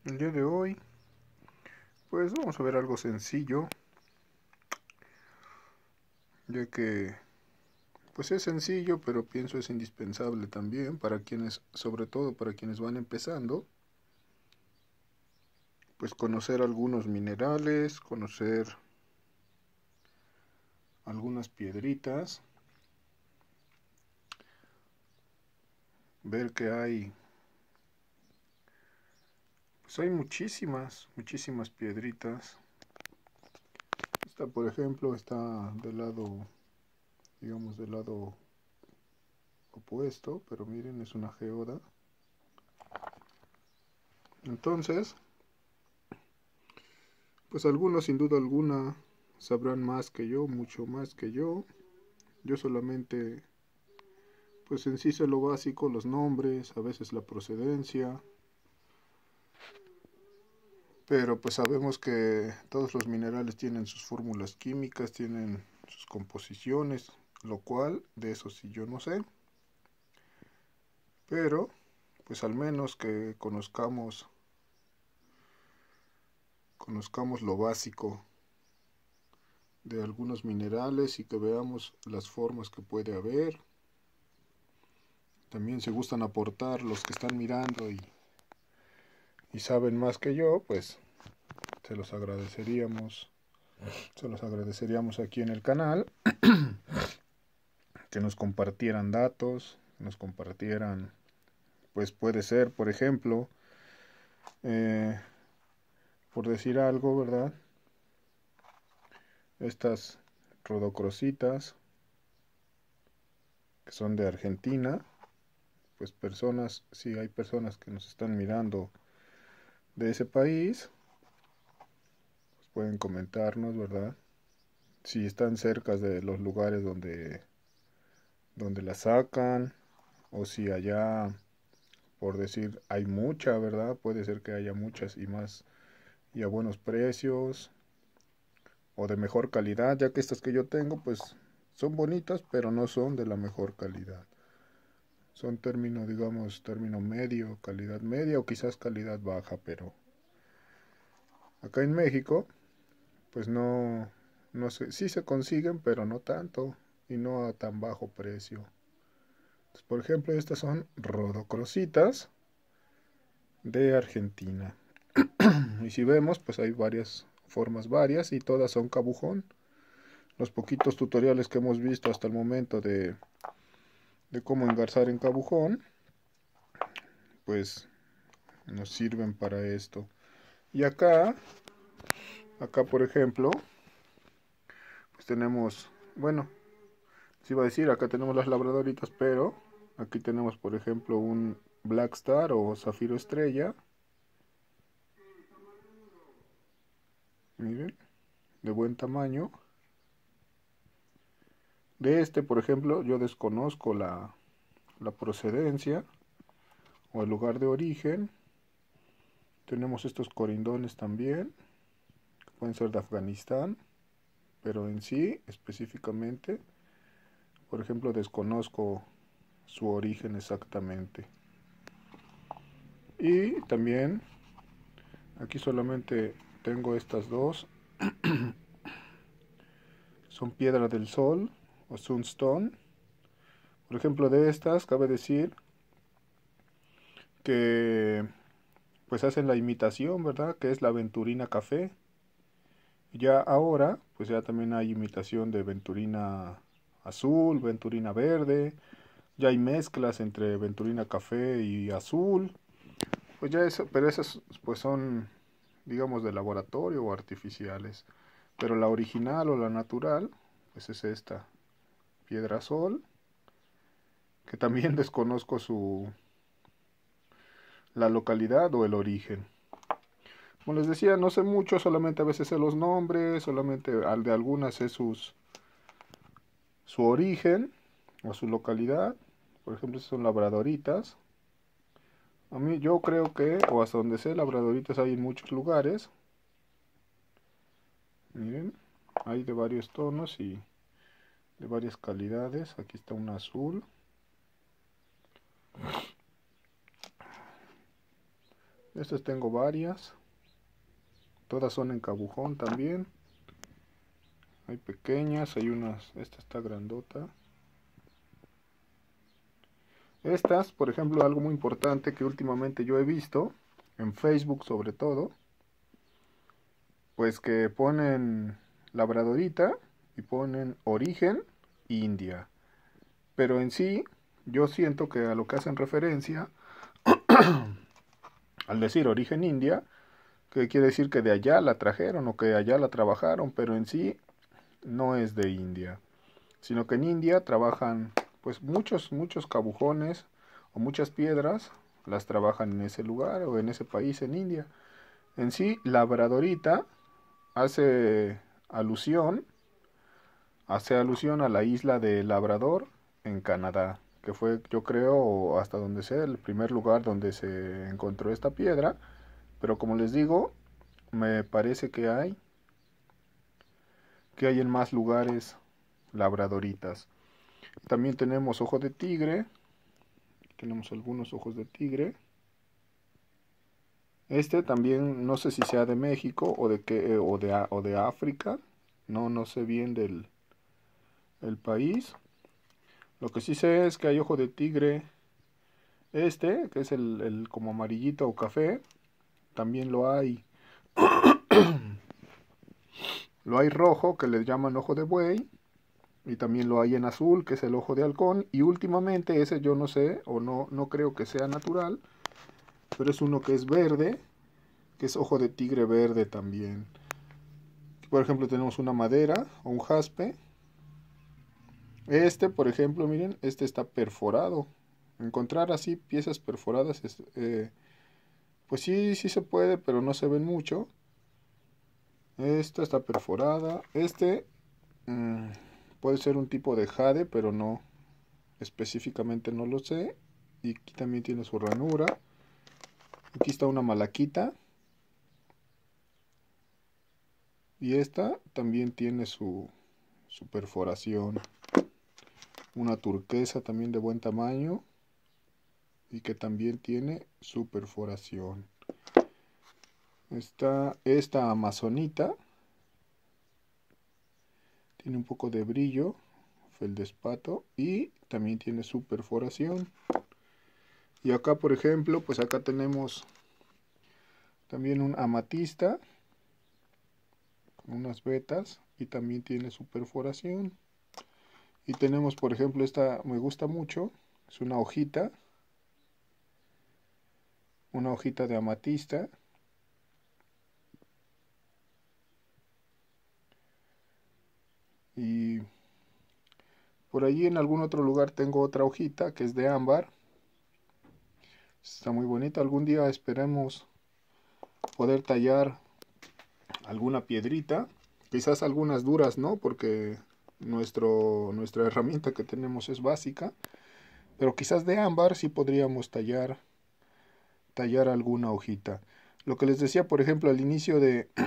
El día de hoy, pues vamos a ver algo sencillo, ya que pues es sencillo, pero pienso es indispensable también para quienes, sobre todo para quienes van empezando, pues conocer algunos minerales, conocer algunas piedritas, ver que pues hay muchísimas piedritas. Esta, por ejemplo, está del lado, digamos, del lado opuesto, pero miren, es una geoda. Entonces, pues algunos sin duda alguna sabrán más que yo, mucho más que yo. Yo solamente, pues en sí sé lo básico, los nombres, a veces la procedencia, pero pues sabemos que todos los minerales tienen sus fórmulas químicas, tienen sus composiciones, lo cual de eso sí yo no sé, pero pues al menos que conozcamos lo básico de algunos minerales y que veamos las formas que puede haber. También si gustan aportar los que están mirando y saben más que yo, pues se los agradeceríamos. Se los agradeceríamos aquí en el canal, que nos compartieran datos, que nos compartieran, pues puede ser, por ejemplo, eh, por decir algo, ¿verdad? Estas rodocrositas, que son de Argentina, pues personas, si hay personas que nos están mirando de ese país, pues pueden comentarnos, ¿verdad? Si están cerca de los lugares donde la sacan, o si allá, por decir, hay mucha, ¿verdad? Puede ser que haya muchas y más y a buenos precios o de mejor calidad, ya que estas que yo tengo pues son bonitas, pero no son de la mejor calidad. Son término, digamos, término medio, calidad media o quizás calidad baja, pero acá en México pues no sé, sí se consiguen, pero no tanto y no a tan bajo precio. Entonces, por ejemplo, estas son rodocrositas de Argentina. Y si vemos, pues hay varias formas varias y todas son cabujón. Los poquitos tutoriales que hemos visto hasta el momento de cómo engarzar en cabujón, pues nos sirven para esto. Y acá por ejemplo, pues tenemos, bueno, se iba a decir, acá tenemos las labradoritas, pero aquí tenemos por ejemplo un Black Star o Zafiro Estrella, miren, de buen tamaño. De este, por ejemplo, yo desconozco la procedencia o el lugar de origen. Tenemos estos corindones también, que pueden ser de Afganistán, pero en sí, específicamente, por ejemplo, desconozco su origen exactamente. Y también aquí solamente tengo estas dos, son piedra del sol o sunstone. Por ejemplo, de estas cabe decir que pues hacen la imitación, ¿verdad? Que es la aventurina café. Ya ahora, pues ya también hay imitación de venturina azul, venturina verde, ya hay mezclas entre venturina café y azul. Pues ya eso, pero esas pues son, digamos, de laboratorio o artificiales. Pero la original o la natural, pues es esta, piedra sol, que también desconozco la localidad o el origen. Como les decía, no sé mucho, solamente a veces sé los nombres, solamente al de algunas sé su origen o su localidad. Por ejemplo, son labradoritas. A mí yo creo que, o hasta donde sé, labradoritas hay en muchos lugares. Miren, hay de varios tonos y de varias calidades. Aquí está un azul. Estas tengo varias. Todas son en cabujón también. Hay pequeñas, hay unas. Esta está grandota. Estas, por ejemplo, algo muy importante que últimamente yo he visto, en Facebook sobre todo, pues que ponen labradorita y ponen origen India. Pero en sí, yo siento que a lo que hacen referencia, al decir origen India, que quiere decir que de allá la trajeron o que allá la trabajaron, pero en sí no es de India, sino que en India trabajan pues muchos cabujones o muchas piedras, las trabajan en ese lugar o en ese país en India. En sí, labradorita hace alusión, hace alusión a la isla de Labrador en Canadá, que fue, yo creo, hasta donde sé, el primer lugar donde se encontró esta piedra, pero como les digo, me parece que hay en más lugares labradoritas. También tenemos ojo de tigre, tenemos algunos ojos de tigre. Este también no sé si sea de México o de qué o de África, no sé bien del el país. Lo que sí sé es que hay ojo de tigre este, que es el como amarillito o café, también lo hay rojo que le llaman ojo de buey y también lo hay en azul que es el ojo de halcón y últimamente ese yo no sé o no creo que sea natural, pero es uno que es verde, que es ojo de tigre verde también. Por ejemplo, tenemos una madera o un jaspe. Este, por ejemplo, miren, este está perforado. Encontrar así piezas perforadas pues sí se puede, pero no se ven mucho. Esta está perforada. Este mm, puede ser un tipo de jade, pero no específicamente no lo sé. Y aquí también tiene su ranura. Aquí está una malaquita. Y esta también tiene su perforación. Una turquesa también de buen tamaño. Y que también tiene su perforación. Está esta amazonita. Tiene un poco de brillo. Feldespato. Y también tiene su perforación. Y acá, por ejemplo, pues acá tenemos también un amatista con unas vetas y también tiene su perforación. Y tenemos, por ejemplo, esta me gusta mucho, es una hojita de amatista. Y por allí en algún otro lugar tengo otra hojita que es de ámbar. Está muy bonita. Algún día esperemos poder tallar alguna piedrita. Quizás algunas duras, ¿no? Porque nuestra herramienta que tenemos es básica. Pero quizás de ámbar sí podríamos tallar alguna hojita. Lo que les decía, por ejemplo, al inicio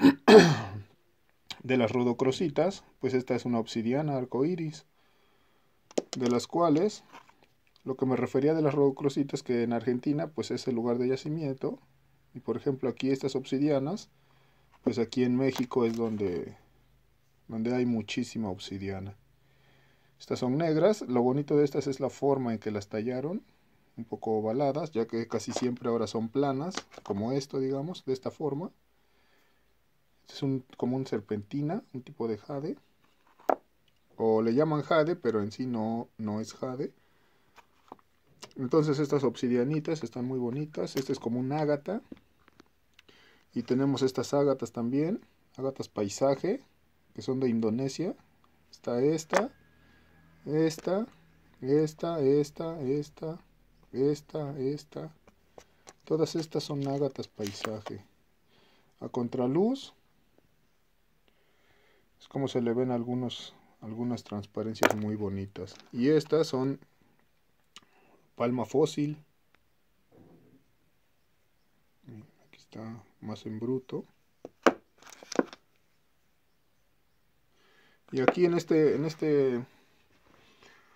de las rodocrositas, pues esta es una obsidiana arcoíris, de las cuales lo que me refería de las rodocrositas que en Argentina pues es el lugar de yacimiento. Y por ejemplo aquí estas obsidianas, pues aquí en México es donde hay muchísima obsidiana. Estas son negras, lo bonito de estas es la forma en que las tallaron, un poco ovaladas, ya que casi siempre ahora son planas, como esto digamos, de esta forma. Este es como un serpentina, un tipo de jade, o le llaman jade, pero en sí no es jade. Entonces estas obsidianitas están muy bonitas. Este es como un ágata. Y tenemos estas ágatas también. Ágatas paisaje. Que son de Indonesia. Está esta. Esta. Todas estas son ágatas paisaje. A contraluz. Es como se le ven algunas transparencias muy bonitas. Y estas son palma fósil. Aquí está más en bruto. Y aquí en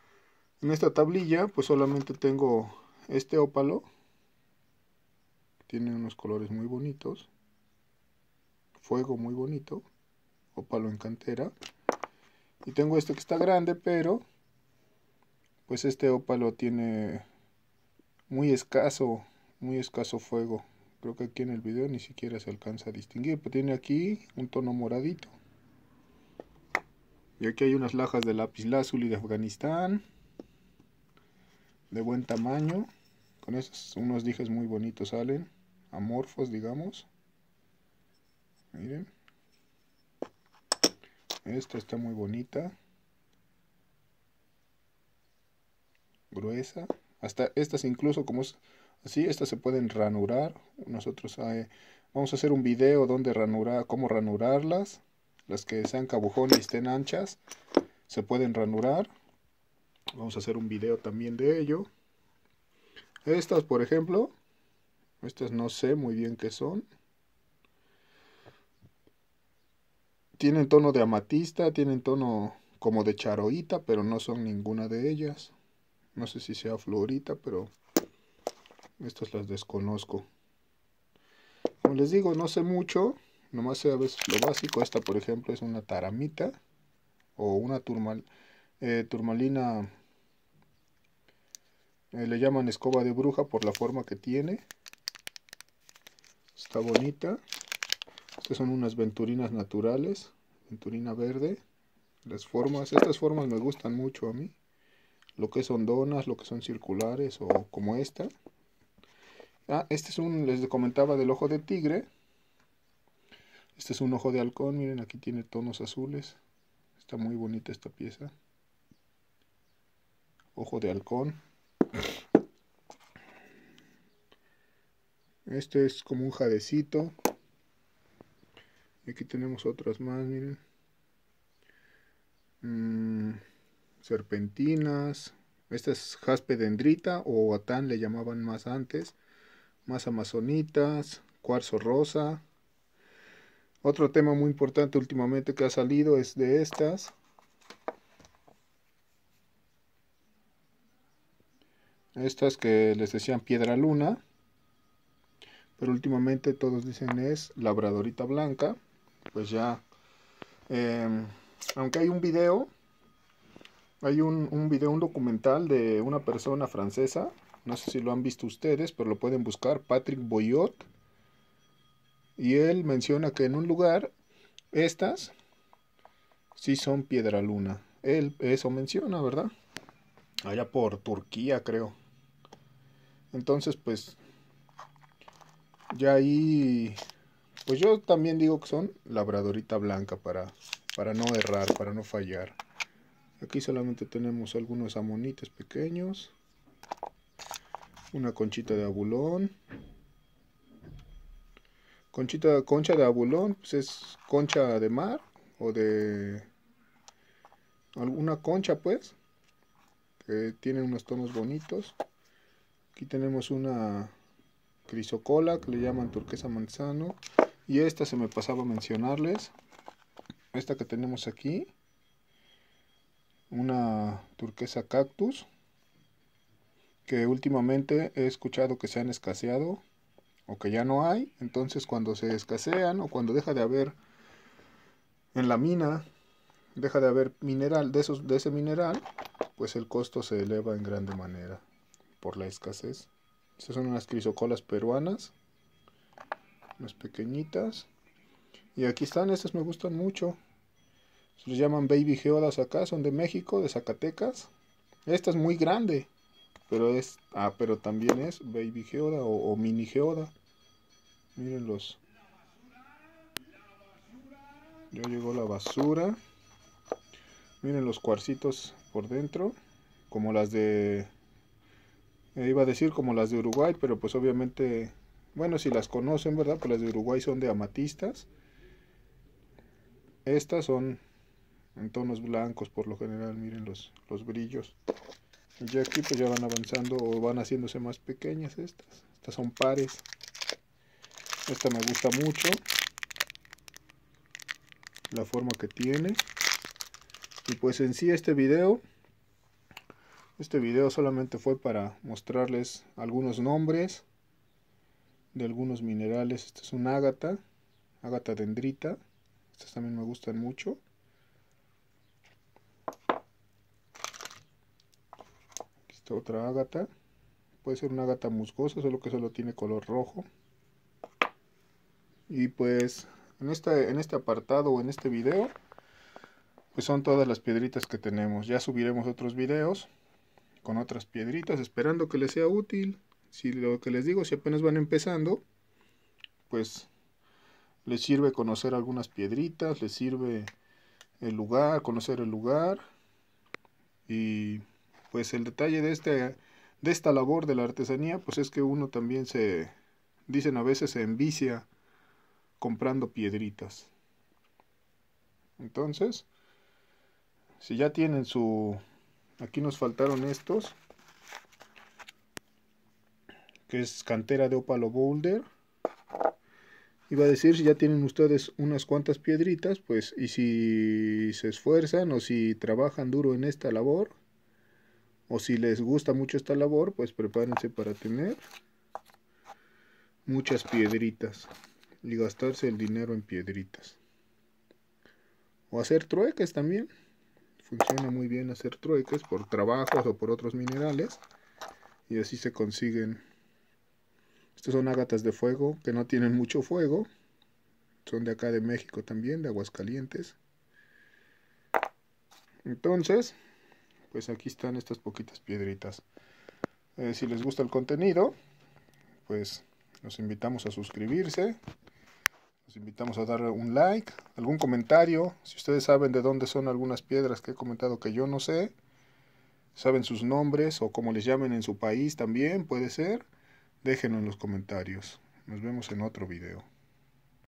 esta tablilla pues solamente tengo este ópalo. Tiene unos colores muy bonitos. Fuego muy bonito. Ópalo en cantera. Y tengo este que está grande, pero pues este ópalo tiene muy escaso fuego. Creo que aquí en el video ni siquiera se alcanza a distinguir, pero tiene aquí un tono moradito. Y aquí hay unas lajas de lapislázuli de Afganistán, de buen tamaño. Con esos unos dijes muy bonitos salen, amorfos digamos. Miren. Esta está muy bonita. Gruesa. Hasta estas incluso como es así, estas se pueden ranurar. Nosotros vamos a hacer un video donde cómo ranurarlas. Las que sean cabujón y estén anchas se pueden ranurar. Vamos a hacer un video también de ello. Estas, por ejemplo, estas no sé muy bien qué son. Tienen tono de amatista, tienen tono como de charoita, pero no son ninguna de ellas. No sé si sea fluorita, pero estas las desconozco. Como les digo, no sé mucho, nomás sé a veces lo básico. Esta, por ejemplo, es una taramita o una turmalina. Le llaman escoba de bruja por la forma que tiene. Está bonita. Estas son unas venturinas naturales, venturina verde. Estas formas me gustan mucho a mí. Lo que son donas, lo que son circulares o como esta. Este es les comentaba del ojo de tigre. Este es un ojo de halcón, miren, aquí tiene tonos azules. Está muy bonita esta pieza. Ojo de halcón. Este es como un jadecito. Y aquí tenemos otras más, miren. Serpentinas. Esta es jaspe dendrita o atán le llamaban más antes. Más amazonitas. Cuarzo rosa. Otro tema muy importante últimamente que ha salido es de estas. Estas que les decían piedra luna. Pero últimamente todos dicen es labradorita blanca. Pues ya. Aunque hay un video. Hay un video, un documental de una persona francesa. No sé si lo han visto ustedes, pero lo pueden buscar. Patrick Boyot. Y él menciona que en un lugar estas sí son piedra luna. Él eso menciona, ¿verdad? Allá por Turquía, creo. Entonces, pues, ya ahí, pues yo también digo que son labradorita blanca para no errar, para no fallar. Aquí solamente tenemos algunos amonites pequeños. Una conchita de abulón. Concha de abulón, pues es concha de mar o de alguna concha, pues, que tiene unos tonos bonitos. Aquí tenemos una crisocola que le llaman turquesa manzano. Y esta se me pasaba a mencionarles. Esta que tenemos aquí, una turquesa cactus, que últimamente he escuchado que se han escaseado o que ya no hay. Entonces cuando se escasean o cuando deja de haber en la mina, deja de haber mineral de ese mineral, pues el costo se eleva en grande manera por la escasez. Estas son unas crisocolas peruanas, unas pequeñitas. Y aquí están, estas me gustan mucho. Se les llaman baby geodas acá, son de México, de Zacatecas. Esta es muy grande, pero también es baby geoda o mini geoda. Mírenlos. Ya llegó la basura. Miren los cuarcitos por dentro, como las de iba a decir como las de Uruguay, pero pues obviamente, bueno, si las conocen, ¿verdad? Pues las de Uruguay son de amatistas. Estas son en tonos blancos por lo general, miren los brillos. Y ya aquí pues ya van avanzando o van haciéndose más pequeñas estas. Estas son pares. Esta me gusta mucho. La forma que tiene. Y pues en sí este video solamente fue para mostrarles algunos nombres de algunos minerales. Este es un ágata, ágata dendrita. Estas también me gustan mucho. Aquí está otra ágata. Puede ser una ágata musgosa, solo que solo tiene color rojo. Y pues en este apartado o en este video, pues son todas las piedritas que tenemos. Ya subiremos otros videos con otras piedritas, esperando que les sea útil. Si lo que les digo, si apenas van empezando, pues les sirve conocer algunas piedritas, les sirve el lugar, conocer el lugar. Y pues el detalle de esta labor de la artesanía, pues es que uno también dicen a veces se envicia comprando piedritas. Entonces, si ya tienen aquí nos faltaron estos, que es cantera de ópalo boulder. Iba a decir, si ya tienen ustedes unas cuantas piedritas, pues, y si se esfuerzan o si trabajan duro en esta labor, o si les gusta mucho esta labor, pues prepárense para tener muchas piedritas y gastarse el dinero en piedritas. O hacer trueques también. Funciona muy bien hacer trueques por trabajos o por otros minerales. Y así se consiguen. Estos son ágatas de fuego que no tienen mucho fuego. Son de acá de México también, de Aguascalientes. Entonces, pues aquí están estas poquitas piedritas. Si les gusta el contenido, pues los invitamos a suscribirse. Los invitamos a dar un like, algún comentario. Si ustedes saben de dónde son algunas piedras que he comentado que yo no sé, saben sus nombres o cómo les llamen en su país también, puede ser, déjenlo en los comentarios. Nos vemos en otro video.